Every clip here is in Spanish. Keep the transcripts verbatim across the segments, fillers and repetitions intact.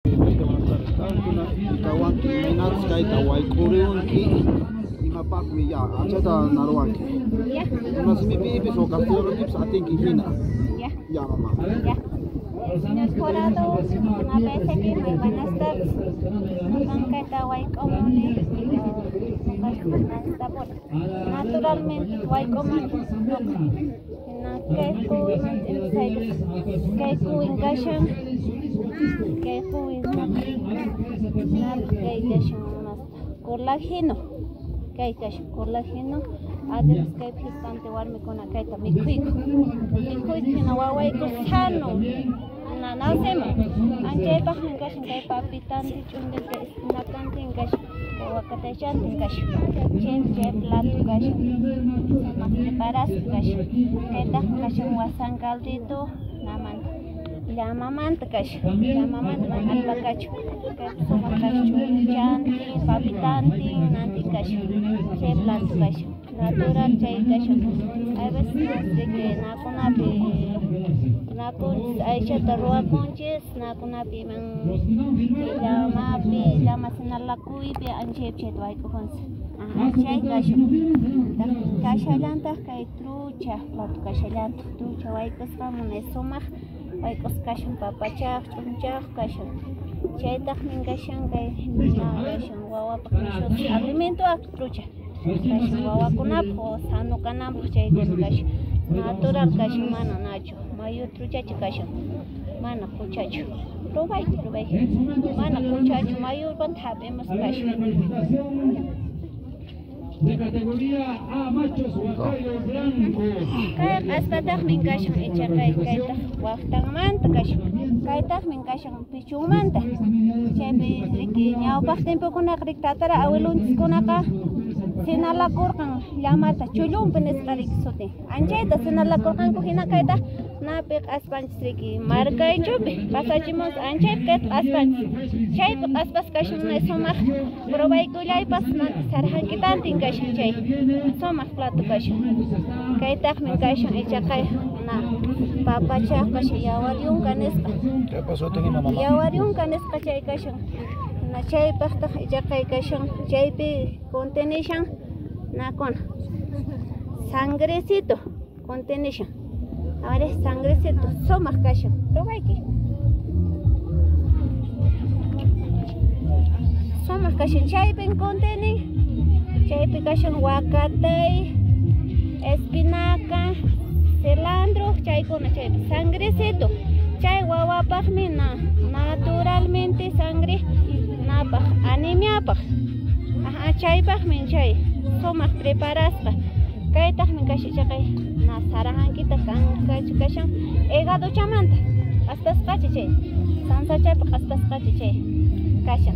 Este, buenas tardes. Kankuna ikawanki minatas kayta wayk'uriwanki imapaqmi ya achata narwanki. Ya. Imasimipipas o castillopipas atinki hina. Ya. Ya, mamá. Ya. Señor jurado, una vez aquí muy buenas tardes. Kayta wayk'umuni naturalmente wayk'umani kayku kayku inkashan kayku kaykashan colágeno kaykashan colágeno además kay bastante warmikuna kayta mikhuyku mikhuyku hina wawayku sano nanasema anchaypaq inkashan kay papitanti ch'untita espinacanti inkashan kay wakataychanti inkashan chay chay plato kashan sumaq preparasqa kashan kaytaq kashan wasan caldito naman llamamanta kashan llamamanta mana alpakachu kay sumaq kashan ch'unchanti papitanti nanti kashan chay plato kashan natural chay kashan a veces no sé que nakunapi nakunchis aychata ruwakunchis nakunapi man llamapi llama sinalakuypi anchaypi chayta wayk'ukunchis chay kashan kashallantaq kay trucha plato kashallantaq trucha wayk'usqa munay sumaq wayk'usqa kashan papachaq ch'unchaq kashan chaytaqmi kashan kay kashan wawapaq nishuti alimentoaq trucha kashan wawakunapaq sano kananpaq chaykuna kashan natural kashan mana nachu mayu truchachu kashan mana quchachu rubayku rubayku mana quchachu mayuwan hap'imos kashan de categoría A machos huacayo blanco. Kay aspataj min kashan icha kay kayta waqtanmanta kashan kaytaq min kashan pichunmanta chaypi riki ñawpaq timpukunaqa riktatara awilunchikkunaqa sinalakurqan llamata chullunpi nisqa riki sutin anchayta sinalakurqanku hina kayta napiq aspanchis riki markaychupi pasachimus anchaypi kayta aspanchis chaypi aspas kashan munay sumaq probaykullaypas manta sarjankitantin kashan chay sumaq plato kashan kaytaqmi kashan icha kay na papachaq kashan yawaryunqa nisqa ¿Qué pasó, tengi mamá? yawaryunqa nisqa chay kashan na chaypaqtaq icha kay kashan chaypi contenishan nakuna sangrecito contenishan ahora sangrecito sumaq kashan rubayki sumaq kashan chaypi conteni chaypi kashan wakatay espinaca cilantro chaykuna chaypi sangrecito chay wawapaqmi na naturalmente sangre napaq anemiapaq aha chaypaqmi chay sumaq preparasqa kaytaqmi kashan chaqay na sarajankita kan kashan hígado chamanta aspasqachi chay sansa chaypaq aspasqachi chay kashan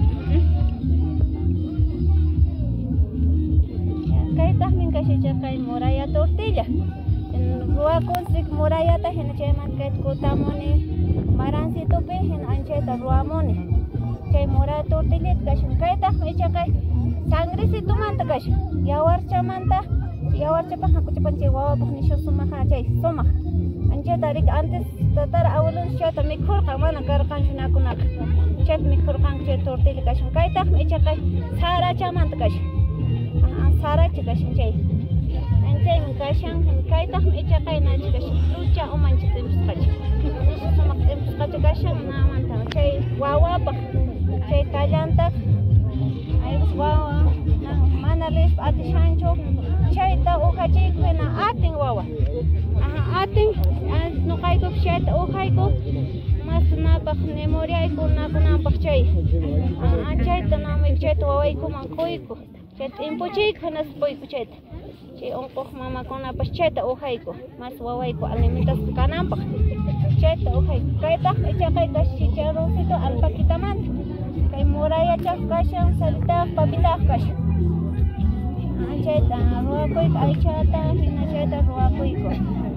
kaytaqmi kashan chaqay moraya tortilla ruwakunchik morayata hina chaymanta kayta kutamuni marancitopi hina anchayta ruwamuni chay moraya tortillita kashan kaytaqmi icha kay sangrecitumanta kashan yawarchamanta yawarchapaq hakuchapan chay wawapaq nishu sumaqa chay sumaq anchayta riki antes tatara awilunchik chayta mikhurqa mana karqanchu nakunaqa chayta mikhurqanku chay tortilla kashan kaytaqmi icha kay sarachamanta kashan sarachi kashan chay anchaymi kashan kaytaqmi icha kay nachi kashan trucha umanchik timpusqacha sumaq timpusqacha kashan namanta chay wawapaq chay kallantaq aypis wawa mana lis atishanchu chayta uhachiyku hina atin wawa aha atin nuqaykupi chayta uhayku mas napaq memoriayku nakunapaq chay chayta namik chayta wawaykuman quyku chayta impuchiyku hinas quyku chayta chay unquq mamakunapas chayta uhayku mas wawayku alimentasqa kananpaq chayta uhayku kaytaq icha kay kashan chicharroncito alpaquitamanta kay murayachaq kashan salitaq papitaq kashan chayta ruwakuyku aychata hina chayta ruwakuyku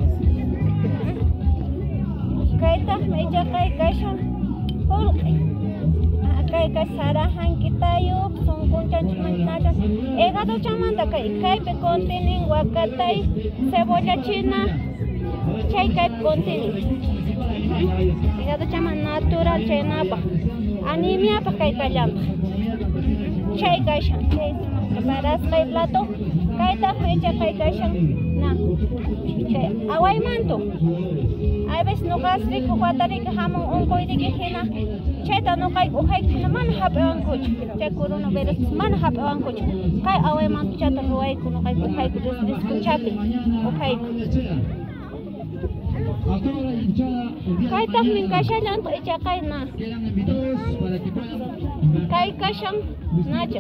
kaytaqmi icha kay kashan pulqi kay kash sarajankitayuq sunqunchachmantaqa hígado chamanta kay kaypi continin wakatay cebolla china chay kaypi continin hígado chaman natural chaynapaq anemia pa kay kallanta. Chay kashan, chay preparas kay plato, kay ta mecha kay kashan na. Chay away manto. Ay ves no kasri ko kwatari ka hamong ongkoy de kina. Chay ta no kay ukay kina man hab ang coach. Chay coronavirus man hab ang coach. Kay away manto cha ta ruay ko no kay ukay ko des ko chapi. Ukay. Kay tak min kasya lang to icha kay na. Kay kasyang nacha.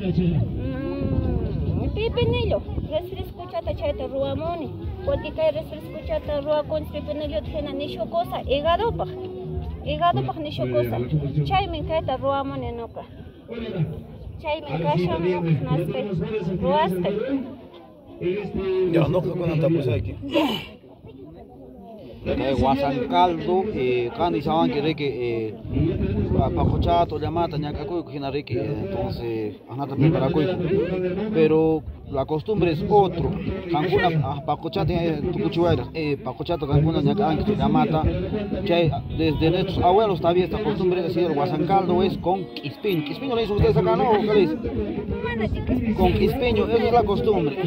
Pipinilyo. Resfri escuchata chayta ruamoni. Porque kay resfri escuchata rua con pipinilyo tena nisho cosa hígado pa. Hígado pa nisho cosa. Chay min kayta ruamoni noka. Chay min kasyang naste. Ruaste. Ya no creo que no está aquí. Eh, Huasancaldo, eh, Cani saben que reque, eh, Pacochato, Llamata, Ñacacuy, Jinarique, entonces, Anata Preparacuy. Pero la costumbre es otro. Cancuna, Pacochato, Tucuchuera, eh, Pacochato, Cancuna, Ñacacuy, Llamata. Desde nuestros abuelos todavía esta costumbre de decir Huasancaldo es con quispiño. ¿Quispiño le dicen ustedes acá, no? ¿Qué le dicen? Con quispiño, esa es la costumbre.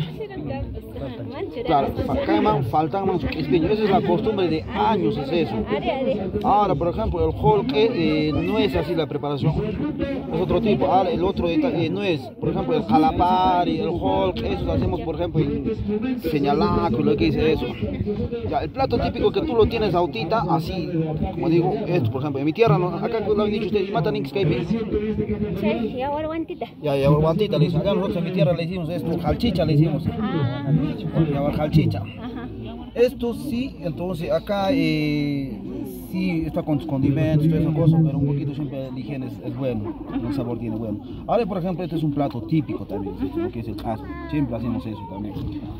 Claro, faltan faltan más quispiño, esa es la costumbre de años, es eso. Ahora, por ejemplo, el holque eh, no es así la preparación, es otro tipo. Ahora, el otro eh, no es, por ejemplo, el calapari, el holque, eso lo hacemos, por ejemplo, en señalaco, lo que dice eso. Ya, el plato típico que tú lo tienes autita, así, como digo, esto, por ejemplo, en mi tierra, ¿no? Acá lo han dicho ustedes, matan en Skype. Sí, ya guantita. Ya, ya guantita le dicen. Acá nosotros en mi tierra le decimos esto, jalchicha le decimos. Ah. Llama jalchicha. Esto sí, entonces acá eh, sí está con sus condimentos, toda esa cosa, pero un poquito siempre el higiene es, es bueno, el sabor tiene bueno. Ahora, por ejemplo, este es un plato típico también, lo que es el caso, siempre hacemos eso también.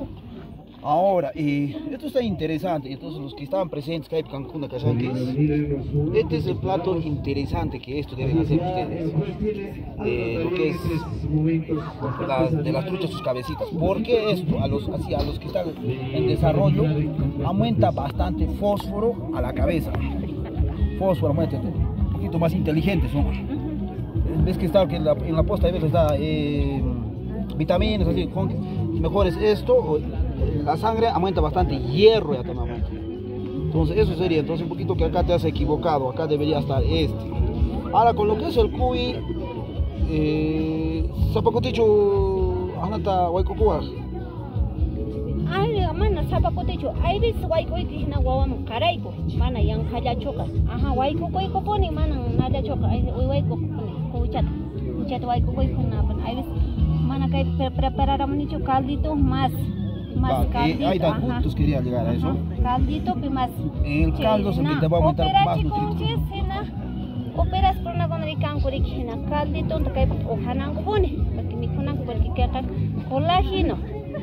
Ahora, eh, esto está interesante, entonces los que estaban presentes, Skype Cancún, acá saben qué es. Este es el plato interesante que esto deben hacer ustedes, eh, lo que es las, de las truchas sus cabecitas. Porque esto, a los, así, a los que están en desarrollo, aumenta bastante fósforo a la cabeza. Fósforo, aumenta, un poquito más inteligentes, ¿no? Ves que está que en la, en la posta a veces da eh, vitaminas, así, mejor es esto. La sangre aumenta bastante, hierro ya también aumenta. Entonces eso sería, entonces un poquito que acá te has equivocado, acá debería estar este. Ahora con lo que es el cuy, eh, zapacoticho, anata huaycocuaj. Ay, mana zapacoticho, hay veces huaycoy que na guawam caraico, mana yang kaya choca. Ajá, huaycocoy coponi, mana nada choca, ay huayco coponi, cuchata, cuchata huaycocoy con nada, hay veces mana que preparar un caldito más. Más Va, caldito, eh, ahí está, puntos quería llegar a eso. Caldito y más. En el caldo se te va a aumentar más nutrientes. Operas por una gondrican curikina, caldito, te cae ojanan pone, porque mi conan porque queda colágeno.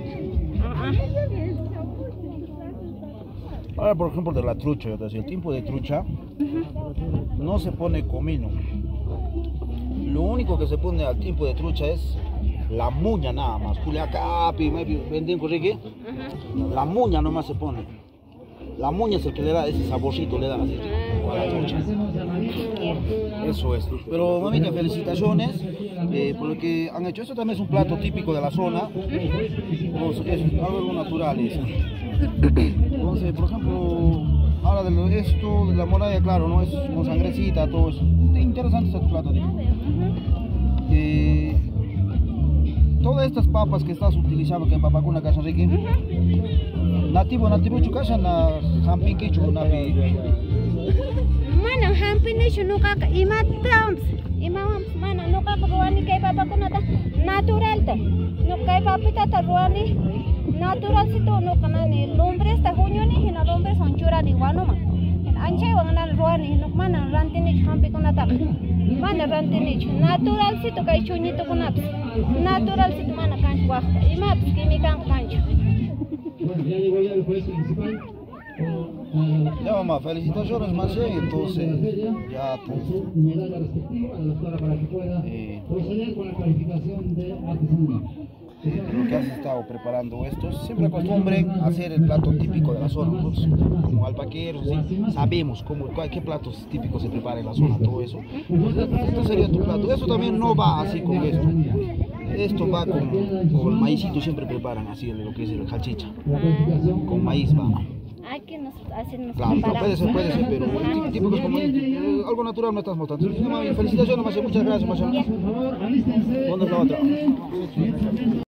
Ahora, por ejemplo, de la trucha, yo te decía, el tiempo de trucha uh-huh. no se pone comino. Lo único que se pone al tiempo de trucha es la muña nada más, culiacapi, venden corrique, la muña nomás se pone. La muña es el que le da ese saborcito, le da así a la trucha. Eso es. Pero mamita, felicitaciones eh, por lo que han hecho. Esto también es un plato típico de la zona. Entonces, es algo natural eso. Entonces, por ejemplo, ahora de esto, de la moralla, claro, no es con sangrecita, todo eso. Interesante este plato. Eh, Todas estas papas que estás utilizando que en Papacuna Casa Ricky, uh-huh. nativo, nativo chukasha na hampin que chunapi. Mana hampin ni chunuka imatams, imams mana nuka ruani kay Papacuna ta natural ta, nuka papita ta ruani natural sito nuka na ni lumbres ta junyo ni hina lumbres anchura ni wanoma. Anche wangana ruani nuk mana rantini hampin kuna ta. Mana rantini natural sito kay chuñito kunap. Natural sito mana cancho wasta. Ima química cancho. Ya llegó ya el juez principal. Ya mamá, felicitaciones más entonces ya pues medalla respectiva a la doctora para que pueda proceder con la calificación de artesanía. lo que has estado preparando estos, siempre acostumbren a hacer el plato típico de la zona. Nosotros, como alpaqueros, ¿sí? Sabemos cómo, qué platos típicos se prepara en la zona, todo eso. Entonces, este sería tu plato. Eso también no va así con esto. Esto va con, con el maízito, siempre preparan así lo que es el salchicha. Con maíz va. Aquí nos, así nos Claro, no, preparamos. puede ser, puede ser, pero tí- típicos como eh, algo natural no estás mostrando. Felicitaciones, Macho, muchas gracias, Macho. ¿Dónde es la otra?